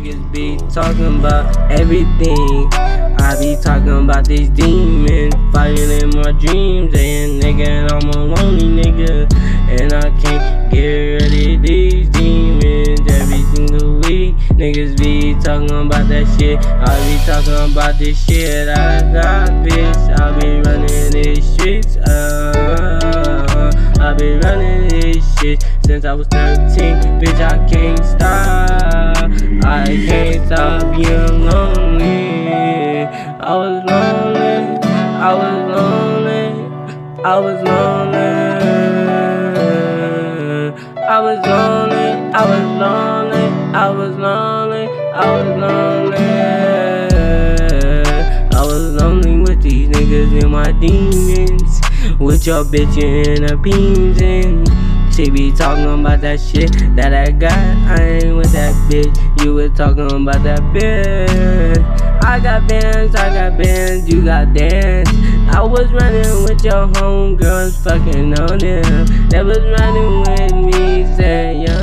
Niggas be talking about everything. I be talking about these demons fighting in my dreams. And nigga, I'm a lonely nigga, and I can't get rid of these demons every single week. Niggas be talking about that shit. I be talking about this shit I got, bitch. I be running these streets. I be running this shit since I was 13. Bitch, I can't stop. I can't stop being lonely. I was lonely. I was lonely. I was lonely. I was lonely. I was lonely. I was lonely. I was lonely. I was lonely with these niggas and my demons. With your bitch in her beans, and she be talking about that shit that I got. I ain't with that bitch. You was talking about that bitch. I got bands, you got dance. I was running with your homegirls, fucking on them. They was running with me, saying,